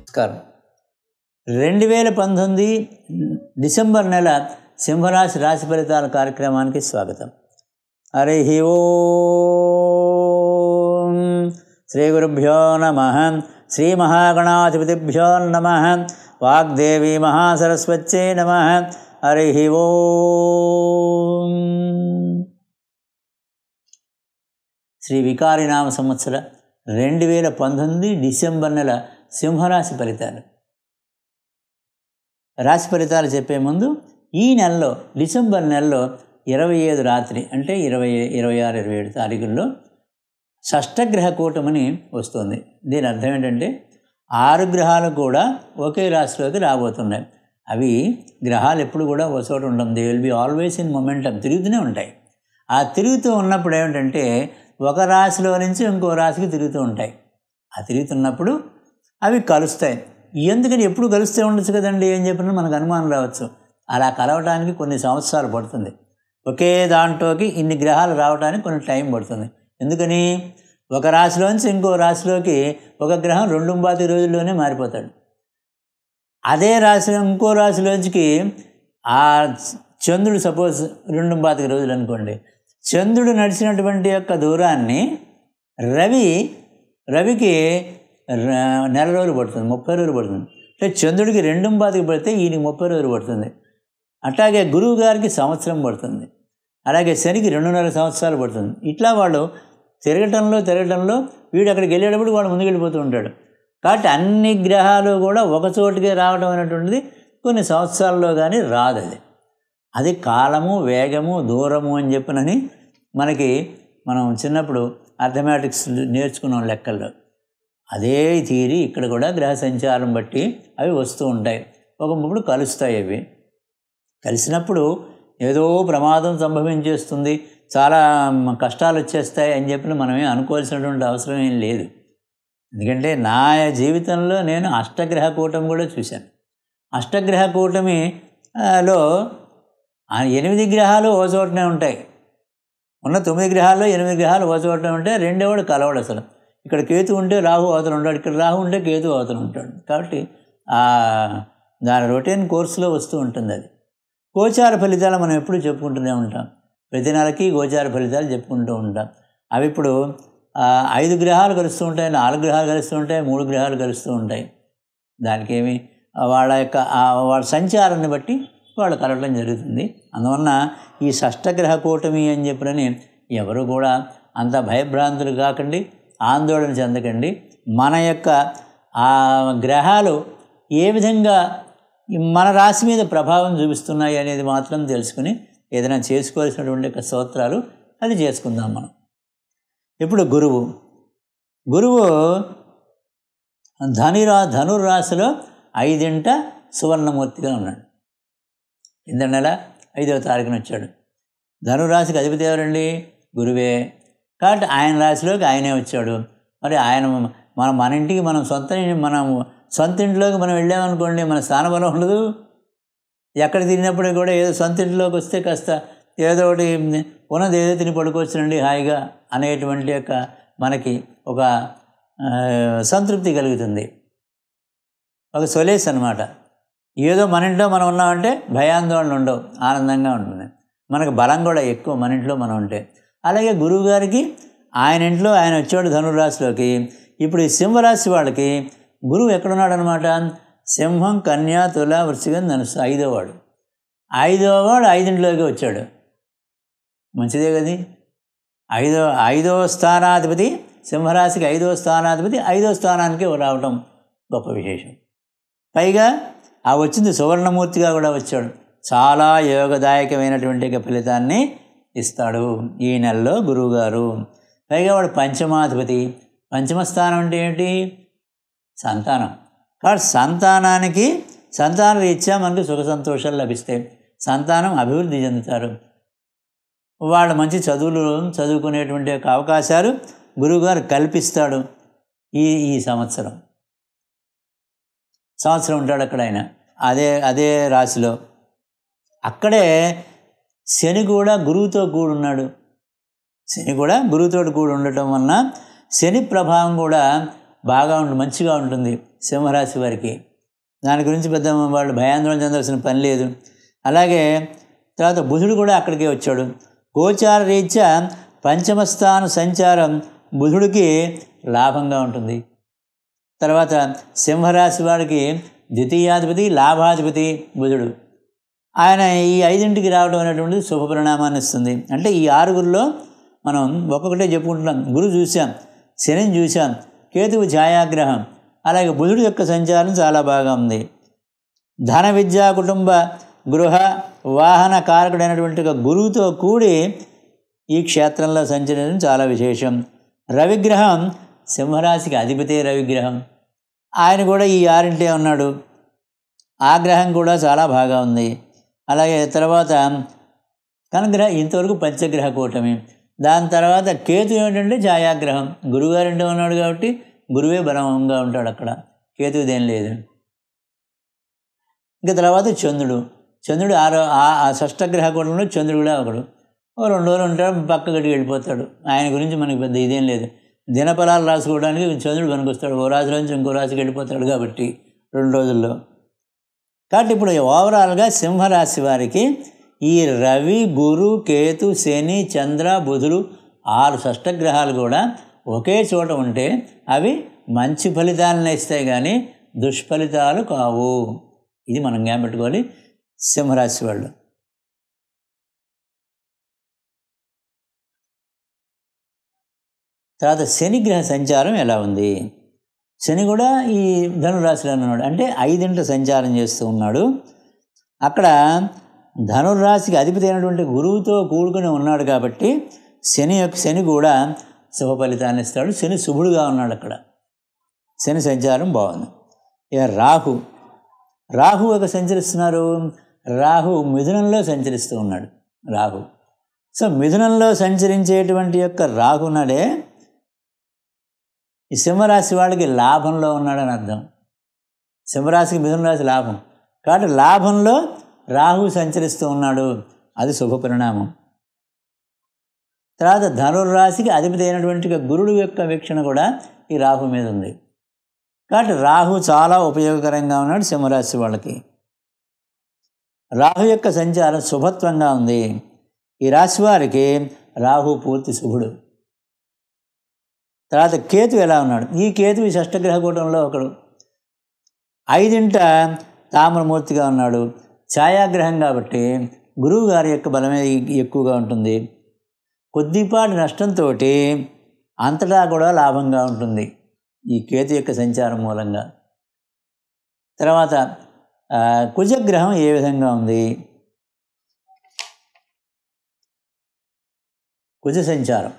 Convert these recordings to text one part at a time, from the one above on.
నమస్కారం. 2019 డిసెంబర్ నెల సింహరాశి రాశి ఫలితాల కార్యక్రమానికి స్వాగతం. హరి ఓం. శ్రీ గురుభ్యో నమః. శ్రీ మహాగణాధిపతిభ్యో నమః. వాగ్దేవి మహాసరస్వత్యై నమః. హరి ఓం. శ్రీ వికారినామ సంవత్సర 2019 డిసెంబర్ నెల సింహరాశి ఫలితాలు. రాశి ఫలితాలు చెప్పే ముందు ఈ నెలలో డిసెంబర్ నెలలో 25 రాత్రి అంటే 26, 27 తారీఖుల్లో షష్టగ్రహ కూటమిని వస్తుంది. దీని అర్థం ఏంటంటే 6 గ్రహాలు కూడా ఒకే రాశిలోకి రాబోతున్నాయి. అవి గ్రహాలు ఎప్పుడు కూడా ఒక చోట ఉండవు. They will be always in momentum, తిరుగుతూనే ఉంటాయి. ఆ తిరుగుతూ ఉన్నప్పుడు ఏమిటంటే ఒక రాశిలో నుంచి ఇంకో రాశికి తిరుగుతూ ఉంటాయి. ఆ తిరుగుతున్నప్పుడు అవి కలుస్తాయి. ఎందుకని ఎప్పుడు కలుస్తూ ఉండొచ్చు కదండి, ఏం చెప్పినా మనకు అనుమానం రావచ్చు. అలా కలవటానికి కొన్ని సంవత్సరాలు పడుతుంది. ఒకే దాంట్లోకి ఇన్ని గ్రహాలు రావడానికి కొన్ని టైం పడుతుంది. ఎందుకని ఒక రాశిలోంచి ఇంకో రాశిలోకి ఒక గ్రహం 2-3 రోజుల్లోనే మారిపోతాడు. అదే రాశిలో ఇంకో రాశిలోంచికి ఆ చంద్రుడు సపోజ్ 2-3 రోజులు అనుకోండి, చంద్రుడు నడిచినటువంటి యొక్క దూరాన్ని రవికి నెల రోజులు పడుతుంది, 30 రోజులు పడుతుంది. అంటే చంద్రుడికి 2-3 పడితే ఈయనకి 30 రోజులు పడుతుంది. అట్లాగే గురువు గారికి సంవత్సరం పడుతుంది. అలాగే శనికి 2.5 సంవత్సరాలు పడుతుంది. ఇట్లా వాళ్ళు తిరగటంలో వీడు అక్కడికి వెళ్ళేటప్పుడు వాడు ముందుకు వెళ్ళిపోతూ ఉంటాడు. కాబట్టి అన్ని గ్రహాలు కూడా ఒక చోటుకే రావడం అనేటువంటిది కొన్ని సంవత్సరాల్లో కానీ రాదు. అది కాలము, వేగము, దూరము అని చెప్పినని మనం చిన్నప్పుడు అర్థమెటిక్స్ నేర్చుకున్నాం లెక్కల్లో. అదే తీరి ఇక్కడ కూడా గ్రహ సంచారం బట్టి అవి వస్తూ ఉంటాయి. ఒకప్పుడు కలుస్తాయి. అవి కలిసినప్పుడు ఏదో ప్రమాదం సంభవించేస్తుంది, చాలా కష్టాలు వచ్చేస్తాయి అని చెప్పి మనమే అనుకోవాల్సినటువంటి అవసరం ఏం లేదు. ఎందుకంటే నా జీవితంలో నేను అష్టగ్రహ కూటమి కూడా చూశాను. అష్టగ్రహ కూటమిలో 8 గ్రహాలు ఓ చోటనే ఉంటాయి. ఉన్న 9 గ్రహాల్లో 8 గ్రహాలు ఓ చోటనే ఉంటాయి. రెండేవాడు కలవడు అసలు. ఇక్కడ కేతు ఉంటే రాహు అవతల ఉంటాడు, ఇక్కడ రాహు ఉంటే కేతు అవతల ఉంటాడు. కాబట్టి దాని రొటీన్ కోర్సులో వస్తూ ఉంటుంది. అది గోచార ఫలితాలు మనం ఎప్పుడు చెప్పుకుంటూనే ఉంటాం. ప్రతి నెలకి గోచార ఫలితాలు చెప్పుకుంటూ ఉంటాం. అవి ఇప్పుడు 5 గ్రహాలు కలుస్తూ ఉంటాయి, 4 గ్రహాలు కలుస్తూ ఉంటాయి, 3 గ్రహాలు కలుస్తూ ఉంటాయి. దానికి వాళ్ళ సంచారాన్ని బట్టి వాళ్ళు కలవడం జరుగుతుంది. అందువలన ఈ షష్టగ్రహ కూటమి అని చెప్పినని ఎవరు కూడా అంత భయభ్రాంతులు కాకండి, ఆందోళన చెందకండి. మన యొక్క ఆ గ్రహాలు ఏ విధంగా మన రాశి మీద ప్రభావం చూపిస్తున్నాయి అనేది మాత్రం తెలుసుకుని ఏదైనా చేసుకోవాల్సినటువంటి స్తోత్రాలు అది చేసుకుందాం మనం. ఇప్పుడు గురువు ధనుర్రాశిలో 5వ సువర్ణమూర్తిగా ఉన్నాడు. కింద నెల 5వ తారీఖున వచ్చాడు. ధనురాశికి అధిపతి ఎవరండి? గురువే. కాబట్టి ఆయన రాశిలోకి ఆయనే వచ్చాడు. మరి ఆయన మన ఇంటికి మనం సొంత ఇంట్లోకి మనం వెళ్ళామనుకోండి, మన స్థానబలం ఉండదు. ఎక్కడ తిరిగినప్పుడు కూడా ఏదో సొంత ఇంట్లోకి వస్తే కాస్త ఏదో ఒకటి ఉన్నది ఏదో తిని పడుకోవచ్చునండి హాయిగా అనేటువంటి యొక్క మనకి ఒక సంతృప్తి కలుగుతుంది, ఒక సొలేస్ అన్నమాట. ఏదో మన ఇంట్లో మనం ఉన్నామంటే భయాందోళన ఉండవు, ఆనందంగా ఉంటుంది. మనకు బలం కూడా ఎక్కువ మన ఇంట్లో మనం ఉంటే. అలాగే గురువు గారికి ఆయన ఇంట్లో ఆయన వచ్చాడు ధనుర్రాశిలోకి. ఇప్పుడు ఈ సింహరాశి వాళ్ళకి గురువు ఎక్కడున్నాడు అనమాట? సింహం, కన్య, తుల, వృశ్చికం, ధనుస్సు 5వ వాడు. 5వ వాడు 5ఇంట్లోకి వచ్చాడు. మంచిదే కది. 5వ స్థానాధిపతి, సింహరాశికి 5వ స్థానాధిపతి 5వ స్థానానికి రావటం గొప్ప విశేషం. పైగా ఆ వచ్చింది సువర్ణమూర్తిగా కూడా వచ్చాడు. చాలా యోగదాయకమైనటువంటి ఫలితాన్ని ఇస్తాడు ఈ నెలలో గురువుగారు. పైగా వాడు పంచమాధిపతి. పంచమ స్థానం అంటే ఏంటి? సంతానం. కాబట్టి సంతాన రీత్యా మనకు సుఖ సంతోషాలు లభిస్తాయి. సంతానం అభివృద్ధి చెందుతారు. వాళ్ళు మంచి చదువుకునేటువంటి యొక్క అవకాశాలు గురువుగారు కల్పిస్తాడు. ఈ సంవత్సరం ఉంటాడు అక్కడ ఆయన అదే రాశిలో. అక్కడే శని కూడా గురువుతో కూడున్నాడు. శని కూడా గురువుతో కూడి ఉండటం వలన శని ప్రభావం కూడా బాగా మంచిగా ఉంటుంది. సింహరాశి వారికి. దాని గురించి పెద్ద వాళ్ళు భయాందోళన చెందాల్సిన పని లేదు. అలాగే తర్వాత బుధుడు కూడా అక్కడికే వచ్చాడు. గోచార రీత్యా పంచమస్థాన సంచారం బుధుడికి లాభంగా ఉంటుంది. తర్వాత సింహరాశి వారికి ద్వితీయాధిపతి లాభాధిపతి బుధుడు. ఆయన ఈ 5ంటికి రావడం అనేటువంటిది శుభ పరిణామాన్ని ఇస్తుంది. అంటే ఈ 6గురిలో మనం ఒక్కొక్కటే చెప్పుకుంటున్నాం. గురు చూసాం, శనిని చూసాం, కేతువు ఛాయాగ్రహం, అలాగే బుధుడు యొక్క సంచారం చాలా బాగా ఉంది. ధన విద్యా కుటుంబ గృహ వాహన కారకుడైనటువంటి గురువుతో కూడి ఈ క్షేత్రంలో సంచరించడం చాలా విశేషం. రవిగ్రహం సింహరాశికి అధిపతే రవిగ్రహం, ఆయన కూడా ఈ 6ంటే ఉన్నాడు. ఆ గ్రహం కూడా చాలా బాగా ఉంది. అలాగే తర్వాత కనుగ్రహం ఇంతవరకు పంచగ్రహ కూటమి. దాని తర్వాత కేతు ఏమిటంటే ఛాయాగ్రహం, గురువుగారింటే ఉన్నాడు కాబట్టి గురువే బలంగా ఉంటాడు అక్కడ, కేతువుదేం లేదు. ఇంకా తర్వాత చంద్రుడు 6గ్రహ కూటంలో చంద్రుడు కూడా ఒకడు. 2 రోజులు ఉంటాడు, పక్క గడికి వెళ్ళిపోతాడు. ఆయన గురించి మనకి పెద్ద ఇదేం లేదు. దినఫలాలు రాసుకోవడానికి చంద్రుడు పనికొస్తాడు. ఓ రాశి నుంచి ఇంకో రాశికి వెళ్ళిపోతాడు కాబట్టి 2 రోజుల్లో. కాబట్టి ఇప్పుడు ఓవరాల్గా సింహరాశి వారికి ఈ రవి, గురు, కేతు, శని, చంద్ర, బుధుడు 6 షష్టగ్రహాలు కూడా ఒకే చోట ఉంటే అవి మంచి ఫలితాలను ఇస్తాయి కానీ దుష్ఫలితాలు కావు. ఇది మనం జ్ఞాపకం పెట్టుకోవాలి సింహరాశి వాళ్ళు. తర్వాత శనిగ్రహ సంచారం ఎలా ఉంది? శని కూడా ఈ ధనురాశిలో ఉన్నాడు, అంటే 5ంట సంచారం చేస్తూ ఉన్నాడు. అక్కడ ధనుర్రాశికి అధిపతి అయినటువంటి గురువుతో కూడుకుని ఉన్నాడు కాబట్టి శని కూడా శుభ ఫలితాన్ని ఇస్తాడు. శని శుభుడుగా ఉన్నాడు అక్కడ, శని సంచారం బాగుంది. ఇక రాహు ఒక సంచరిస్తున్నారు. రాహు మిథునంలో సంచరిస్తూ ఉన్నాడు. సో మిథునంలో సంచరించేటువంటి యొక్క రాహునాడే ఈ సింహరాశి వాళ్ళకి లాభంలో ఉన్నాడని అర్థం. సింహరాశికి మిథున రాశి లాభం కాబట్టి లాభంలో రాహు సంచరిస్తూ ఉన్నాడు, అది శుభ పరిణామం. తర్వాత ధనుర్రాశికి అధిపతి అయినటువంటి గురుడు యొక్క వీక్షణ కూడా ఈ రాహు మీద ఉంది కాబట్టి రాహు చాలా ఉపయోగకరంగా ఉన్నాడు సింహరాశి వాళ్ళకి. రాహు యొక్క సంచారం శుభత్వంగా ఉంది. ఈ రాశి వారికి రాహు పూర్తి శుభుడు. తర్వాత కేతు ఎలా ఉన్నాడు? ఈ కేతు ఈ షష్టగ్రహ కూటంలో ఒకడు, 5ంట తామ్రమూర్తిగా ఉన్నాడు. ఛాయాగ్రహం కాబట్టి గురువు గారి యొక్క బలమే ఎక్కువగా ఉంటుంది. కొద్దిపాటి నష్టంతో అంతటా కూడా లాభంగా ఉంటుంది ఈ కేతు యొక్క సంచారం మూలంగా. తర్వాత కుజగ్రహం ఏ విధంగా ఉంది? కుజ సంచారం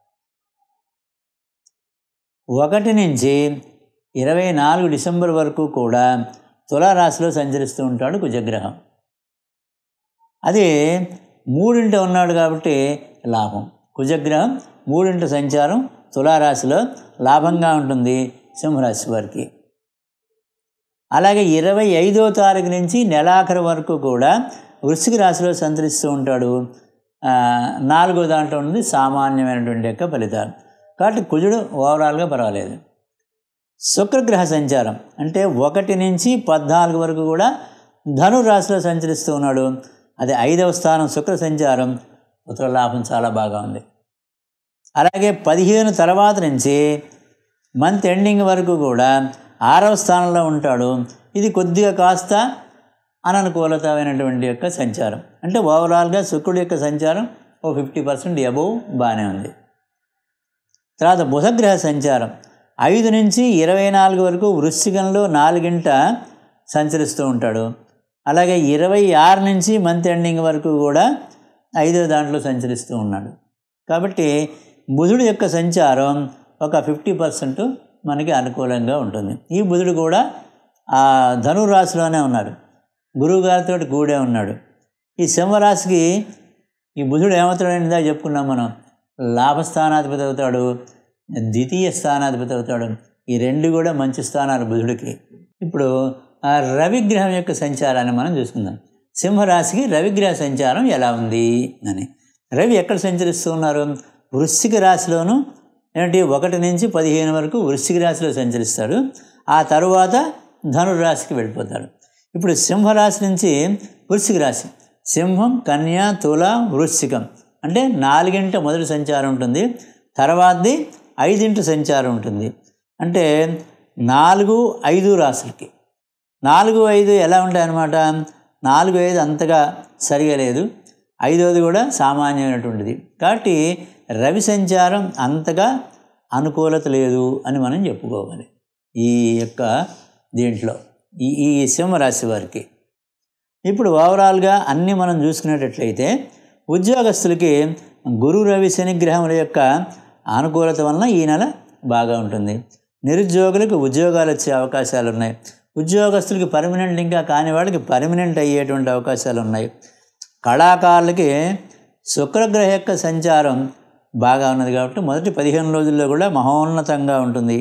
1 నుంచి 24 డిసెంబర్ వరకు కూడా తులారాశిలో సంచరిస్తూ ఉంటాడు కుజగ్రహం. అది 3ంట ఉన్నాడు కాబట్టి లాభం. కుజగ్రహం 3ంట సంచారం తులారాశిలో లాభంగా ఉంటుంది సింహరాశి వారికి. అలాగే 25వ తారీఖు నుంచి నెలాఖరు వరకు కూడా వృశ్చిక రాశిలో సంచరిస్తూ ఉంటాడు. 4వ దాంట్లో ఉంది సామాన్యమైనటువంటి యొక్క ఫలితాలు. కాబట్టి కుజుడు ఓవరాల్గా పర్వాలేదు. శుక్రగ్రహ సంచారం అంటే 1 నుంచి 14 వరకు కూడా ధనురాశిలో సంచరిస్తూ ఉన్నాడు. అది 5వ స్థానం శుక్ర సంచారం, పుత్ర లాభం చాలా బాగా ఉంది. అలాగే 15 తర్వాత నుంచి మంత్ ఎండింగ్ వరకు కూడా 6వ స్థానంలో ఉంటాడు. ఇది కొద్దిగా కాస్త అననుకూలతమైనటువంటి యొక్క సంచారం. అంటే ఓవరాల్గా శుక్రుడి యొక్క సంచారం 50% అబోవ్ బాగానే ఉంది. తర్వాత బుధగ్రహ సంచారం 5 నుంచి 24 వరకు వృశ్చికంలో 4ంట సంచరిస్తూ ఉంటాడు. అలాగే 26 నుంచి మంత్ ఎండింగ్ వరకు కూడా 5వ దాంట్లో సంచరిస్తూ ఉన్నాడు. కాబట్టి బుధుడు యొక్క సంచారం ఒక 50% మనకి అనుకూలంగా ఉంటుంది. ఈ బుధుడు కూడా ఆ ధనురాశిలోనే ఉన్నాడు, గురువుగారితో కూడే ఉన్నాడు. ఈ సింహరాశికి ఈ బుధుడు ఏమవుతాడని చెప్పుకున్నాం మనం. లాభస్థానాధిపతి అవుతాడు, ద్వితీయ స్థానాధిపతి అవుతాడు. ఈ 2 కూడా మంచి స్థానాలు బుధుడికి. ఇప్పుడు ఆ రవిగ్రహం యొక్క సంచారాన్ని మనం చూసుకుందాం. సింహరాశికి రవిగ్రహ సంచారం ఎలా ఉంది అని. రవి ఎక్కడ సంచరిస్తూ ఉన్నారు? వృశ్చిక రాశిలోను 1 నుంచి 15 వరకు వృశ్చిక రాశిలో సంచరిస్తాడు. ఆ తరువాత ధనురాశికి వెళ్ళిపోతాడు. ఇప్పుడు సింహరాశి నుంచి వృశ్చిక రాశి, సింహం, కన్య, తుల, వృశ్చికం అంటే 4 మొదటి సంచారం ఉంటుంది, తర్వాతది 5 సంచారం ఉంటుంది. అంటే 4, 5 రాశులకి 4, 5 ఎలా ఉంటాయన్నమాట. 4, 5 అంతగా సరిగా లేదు, 5వది కూడా సామాన్యమైనటువంటిది. కాబట్టి రవి సంచారం అంతగా అనుకూలత లేదు అని మనం చెప్పుకోవాలి ఈ యొక్క దీంట్లో ఈ సింహరాశి వారికి. ఇప్పుడు ఓవరాల్గా అన్నీ మనం చూసుకునేటట్లయితే ఉద్యోగస్తులకి గురు రవి శని గ్రహముల యొక్క అనుకూలత వలన ఈ నెల బాగా ఉంటుంది. నిరుద్యోగులకు ఉద్యోగాలు వచ్చే అవకాశాలు ఉన్నాయి. ఉద్యోగస్తులకి పర్మనెంట్ ఇంకా కాని వాళ్ళకి పర్మనెంట్ అయ్యేటువంటి అవకాశాలు ఉన్నాయి. కళాకారులకి శుక్రగ్రహ యొక్క సంచారం బాగా ఉన్నది కాబట్టి మొదటి 15 రోజుల్లో కూడా మహోన్నతంగా ఉంటుంది.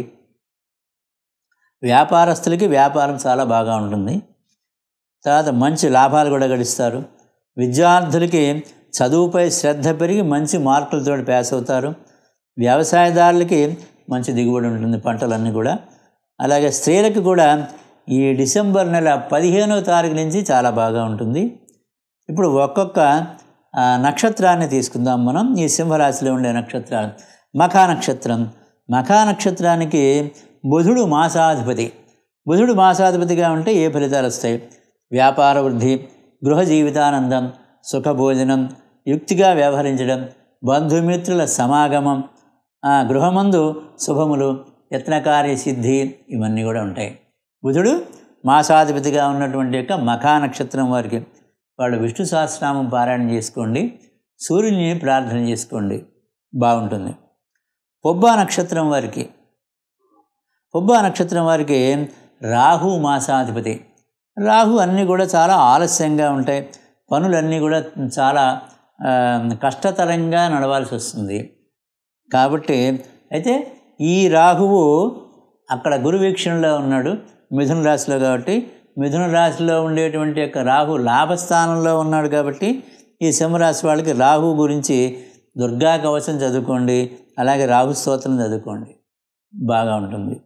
వ్యాపారస్తులకి వ్యాపారం చాలా బాగా ఉంటుంది. తర్వాత మంచి లాభాలు కూడా గడిస్తారు. విద్యార్థులకి చదువుపై శ్రద్ధ పెరిగి మంచి మార్కులతో పాస్ అవుతారు. వ్యవసాయదారులకి మంచి దిగుబడి ఉంటుంది, పంటలన్నీ కూడా. అలాగే స్త్రీలకు కూడా ఈ డిసెంబర్ నెల 15వ తారీఖు నుంచి చాలా బాగా ఉంటుంది. ఇప్పుడు ఒక్కొక్క నక్షత్రాన్ని తీసుకుందాం మనం. ఈ సింహరాశిలో ఉండే నక్షత్రాలు. మఖా నక్షత్రం. మఖా నక్షత్రానికి బుధుడు మాసాధిపతి. బుధుడు మాసాధిపతిగా ఉంటే ఏ ఫలితాలు వస్తాయి? వ్యాపార వృద్ధి, గృహ జీవితానందం, సుఖభోజనం, యుక్తిగా వ్యవహరించడం, బంధుమిత్రుల సమాగమం, గృహమందు శుభములు, యత్నకార్య సిద్ధి, ఇవన్నీ కూడా ఉంటాయి. బుధుడు మాసాధిపతిగా ఉన్నటువంటి యొక్క మఖా నక్షత్రం వారికి వాళ్ళు విష్ణు సహస్రనామం పారాయణ చేసుకోండి, సూర్యుని ప్రార్థన చేసుకోండి, బాగుంటుంది. పొబ్బా నక్షత్రం వారికి, పొబ్బా నక్షత్రం వారికి రాహు మాసాధిపతి. రాహు అన్నీ కూడా చాలా ఆలస్యంగా ఉంటాయి, పనులన్నీ కూడా చాలా కష్టతరంగా నడవాల్సి వస్తుంది. కాబట్టి అయితే ఈ రాహువు అక్కడ గురు వీక్షణలో ఉన్నాడు మిథున రాశిలో. కాబట్టి మిథున రాశిలో ఉండేటువంటి యొక్క రాహు లాభస్థానంలో ఉన్నాడు. కాబట్టి ఈ సింహరాశి వాళ్ళకి రాహు గురించి దుర్గా కవచం చదువుకోండి, అలాగే రాహు స్తోత్రం చదువుకోండి, బాగా ఉంటుంది.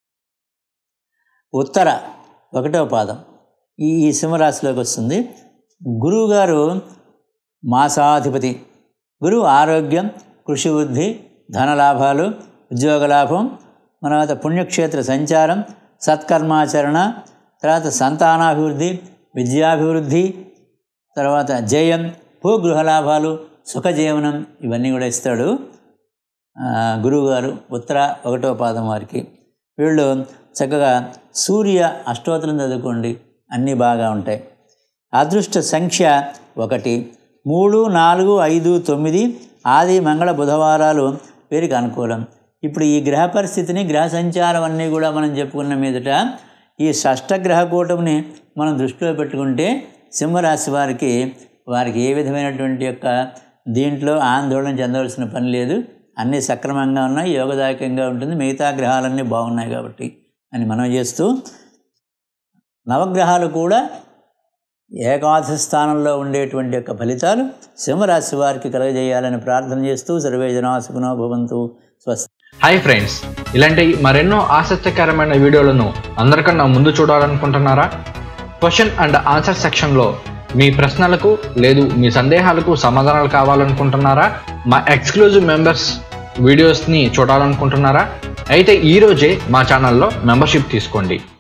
ఉత్తర 1వ పాదం ఈ సింహరాశిలోకి వస్తుంది. గురువు గారు మాసాధిపతి. గురువు ఆరోగ్యం, కృషి వృద్ధి, ధనలాభాలు, ఉద్యోగ లాభం, తర్వాత పుణ్యక్షేత్ర సంచారం, సత్కర్మాచరణ, తర్వాత సంతానాభివృద్ధి, విద్యాభివృద్ధి, తర్వాత జయం, భూగృహ లాభాలు, సుఖజీవనం, ఇవన్నీ కూడా ఇస్తాడు గురువుగారు ఉత్తర 1వ పాదం వారికి. వీళ్ళు చక్కగా సూర్య అష్టోత్తరం చదువుకోండి, అన్నీ బాగా ఉంటాయి. అదృష్ట సంఖ్య 1, 3, 4, 5, 9 ఆది మంగళ బుధవారాలు వీరికి అనుకూలం. ఇప్పుడు ఈ గ్రహ పరిస్థితిని, గ్రహ సంచారం అన్నీ కూడా మనం చెప్పుకున్న మీదట ఈ షష్టగ్రహ కూటమిని మనం దృష్టిలో పెట్టుకుంటే సింహరాశి వారికి ఏ విధమైనటువంటి యొక్క దీంట్లో ఆందోళన చెందవలసిన పని లేదు. అన్నీ సక్రమంగా ఉన్నాయి, యోగదాయకంగా ఉంటుంది, మిగతా గ్రహాలన్నీ బాగున్నాయి కాబట్టి అని మనం చేస్తూ, నవగ్రహాలు కూడా ఏకాదశ స్థానంలో ఉండేటువంటి యొక్క ఫలితాలు సింహరాశి వారికి కలగజేయాలని ప్రార్థన చేస్తూ సర్వే జనా సుఖినో భవంతు. స్వస్తి. హాయ్ ఫ్రెండ్స్, ఇలాంటి మరెన్నో ఆసక్తికరమైన వీడియోలను అందరికన్నా ముందు చూడాలనుకుంటున్నారా? క్వశ్చన్ అండ్ ఆన్సర్ సెక్షన్లో మీ ప్రశ్నలకు లేదు మీ సందేహాలకు సమాధానాలు కావాలనుకుంటున్నారా? మా ఎక్స్క్లూజివ్ మెంబర్స్ వీడియోస్ని చూడాలనుకుంటున్నారా? అయితే ఈరోజే మా ఛానల్లో మెంబర్షిప్ తీసుకోండి.